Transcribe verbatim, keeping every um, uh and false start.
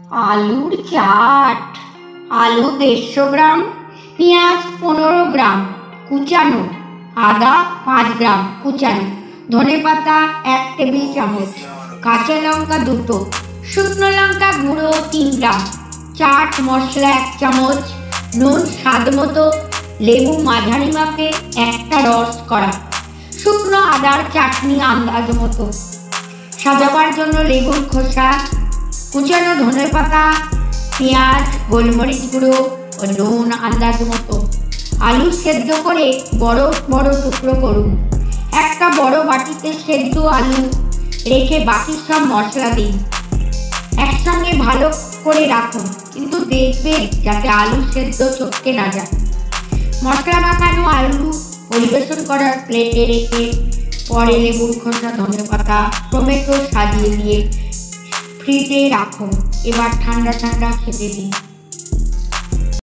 আলুর চাট। আলু দেড়শো গ্রাম, পেঁয়াজ পনেরো গ্রাম কুচানো, আদা পাঁচ গ্রাম কুচানো, ধনেপাতা এক টেবিল চামচ, কাঁচা লঙ্কা দুটো, শুকনো লঙ্কা গুঁড়ো তিন গ্রাম, চাট মশলা এক চামচ, নুন স্বাদ মতো, লেবু মাঝারি মাপে একটা রস করা, শুকনো আদার চাটনি আন্দাজ মতো, সাজাবার জন্য লেবুর খোসা, কুচানো ধনেপাতা, পেঁয়াজ, গোলমরিচ গুঁড়ো ও নুন আন্দাজ মতো। আলু সেদ্ধ করে বড় বড় টুকরো করুন। একটা বড় বাটিতে সেদ্ধ আলু রেখে বাকি সব মশলা দিন, একসঙ্গে ভালো করে রাখুন, কিন্তু দেখবেন যাতে আলু সেদ্ধ চটকে না যায়। মশলা মাখানো আলু পরিবেশন করার প্লেটে রেখে পরে লেবুর খোসা, ধনেপাতা, টমেটো সাজিয়ে দিয়ে ফ্রিজে রাখুন। এবার ঠান্ডা ঠান্ডা খেতে দিন।